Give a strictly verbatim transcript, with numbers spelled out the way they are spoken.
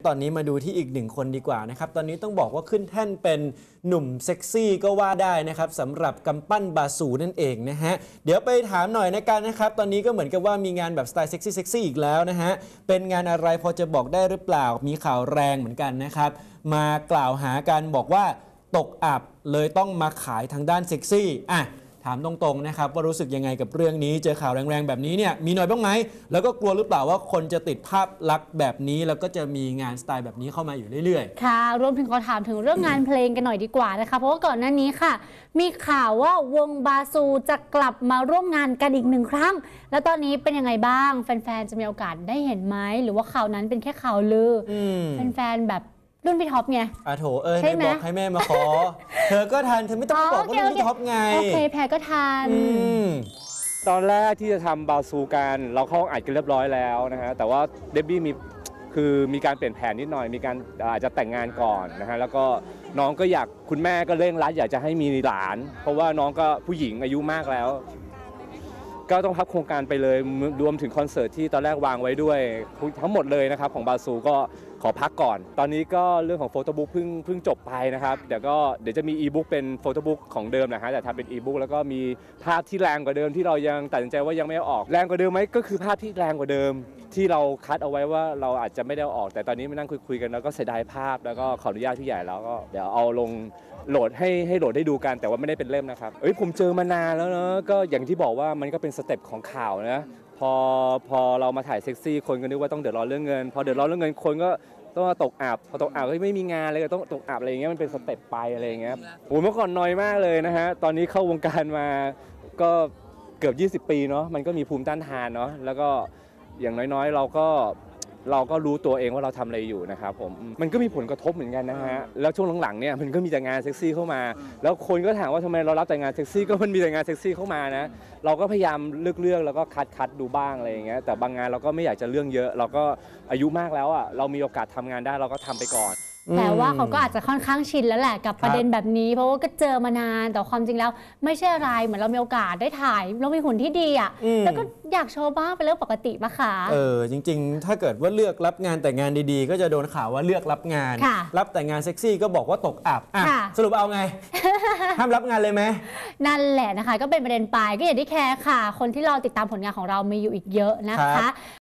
ตอนนี้มาดูที่อีกหนึ่งคนดีกว่านะครับตอนนี้ต้องบอกว่าขึ้นแท่นเป็นหนุ่มเซ็กซี่ก็ว่าได้นะครับสำหรับกำปั้นบาสูนั่นเองนะฮะเดี๋ยวไปถามหน่อยนะกันนะครับตอนนี้ก็เหมือนกับว่ามีงานแบบสไตล์เซ็กซี่เซ็กซี่อีกแล้วนะฮะเป็นงานอะไรพอจะบอกได้หรือเปล่ามีข่าวแรงเหมือนกันนะครับมากล่าวหากันบอกว่าตกอับเลยต้องมาขายทางด้านเซ็กซี่อ่ะถามตรงๆนะครับว่ารู้สึกยังไงกับเรื่องนี้เจอข่าวแรงๆแบบนี้เนี่ยมีหน่อยบ้างไหมแล้วก็กลัวหรือเปล่าว่าคนจะติดภาพลักษณ์แบบนี้แล้วก็จะมีงานสไตล์แบบนี้เข้ามาอยู่เรื่อยๆค่ะรวมถึงขอถามถึงเรื่องงานเพลงกันหน่อยดีกว่านะคะเพราะว่าก่อนหน้านี้ค่ะมีข่าวว่าวงบาซูจะกลับมาร่วมงานกันอีกหนึ่งครั้งแล้วตอนนี้เป็นยังไงบ้างแฟนๆจะมีโอกาสได้เห็นไหมหรือว่าข่าวนั้นเป็นแค่ข่าวลือแฟนๆแบบรุ่นพี่ท็อปไงอ่ะโถเอ้ยไม่บอกให้แม่มาขอ เธอก็ทันเธอไม่ต้องบอกว่ารุ่นพี่ท็อปไงโอเคแพรก็ทันตอนแรกที่จะทำบาซูกันเราเข้าอัดกันเรียบร้อยแล้วนะฮะแต่ว่าเดบบี้มีคือมีการเปลี่ยนแผนนิดหน่อยมีการอาจจะแต่งงานก่อนนะฮะแล้วก็น้องก็อยากคุณแม่ก็เร่งรัดอยากจะให้มีหลานเพราะว่าน้องก็ผู้หญิงอายุมากแล้วก็ต้องพับโครงการไปเลยรวมถึงคอนเสิร์ตที่ตอนแรกวางไว้ด้วยทั้งหมดเลยนะครับของบาซูก็ขอพักก่อนตอนนี้ก็เรื่องของโฟโต้บุ๊กเพิ่งเพิ่งจบไปนะครับเดี๋ยวก็เดี๋ยวจะมีอีบุ๊กเป็นโฟโต้บุ๊กของเดิมนะฮะแต่ทำเป็นอีบุ๊กแล้วก็มีภาพที่แรงกว่าเดิมที่เรายังตัดสินใจว่ายังไม่เอาออกแรงกว่าเดิมไหมก็คือภาพที่แรงกว่าเดิมที่เราคัดเอาไว้ว่าเราอาจจะไม่ได้เอาออกแต่ตอนนี้มานั่งคุยๆกันแล้วก็เสียดายภาพแล้วก็ขออนุญาตพี่ใหญ่แล้วก็เดี๋ยวเอาลงโหลดให้ให้โหลดได้ดูกันแต่ว่าไม่ได้เป็นเล่มนะครับเอ้ยผมเจอมานานแล้วเนอะก็อย่างที่บอกว่ามันก็เป็นสเต็ปของข่าวนะพอพอเรามาถ่ายเซ็กซี่คนก็นึกว่าต้องเดือดร้อนเรื่องเงินพอเดือดร้อนเรื่องเงินคนก็ต้องตกอับพอตกอับก็ไม่มีงานเลยก็ต้องตกอับอะไรอย่างเงี้ยมันเป็นสเต็ปไปอะไรอย่างเงี้ยโอ้เมื่อก่อนน้อยมากเลยนะฮะตอนนี้เข้าวงการมาก็เกือบยี่สิบปีเนาะมันก็มีภูมิต้านทานเนาะแล้วก็อย่างน้อยๆเราก็เราก็รู้ตัวเองว่าเราทำอะไรอยู่นะครับผมมันก็มีผลกระทบเหมือนกันนะฮะแล้วช่วงหลังๆเนี่ยมันก็มีแต่งานเซ็กซี่เข้ามาแล้วคนก็ถามว่าทำไมเรารับแต่งานเซ็กซี่ก็มันมีแต่งานเซ็กซี่เข้ามานะเราก็พยายามเลือกๆแล้วก็คัดคัดดูบ้างอะไรอย่างเงี้ยแต่บางงานเราก็ไม่อยากจะเรื่องเยอะเราก็อายุมากแล้วอ่ะเรามีโอกาสทำงานได้เราก็ทำไปก่อนแต่ว่าเขาก็อาจจะค่อนข้างชินแล้วแหละกับประเด็นแบบนี้เพราะว่าก็เจอมานานแต่ความจริงแล้วไม่ใช่อะไรเหมือนเรามีโอกาสได้ถ่ายเรามีหุ่นที่ดีอ่ะแล้วก็อยากโชว์บ้างเป็นเรื่องปกติปะคะเออจริงๆถ้าเกิดว่าเลือกรับงานแต่งงานดีๆก็จะโดนข่าวว่าเลือกรับงานรับแต่งานเซ็กซี่ก็บอกว่าตกอับสรุปเอาไง ห้ามรับงานเลยไหมนั่นแหละนะคะก็เป็นประเด็นไปก็อย่างที่แคร์ค่ะคนที่เราติดตามผลงานของเรามีอยู่อีกเยอะนะคะ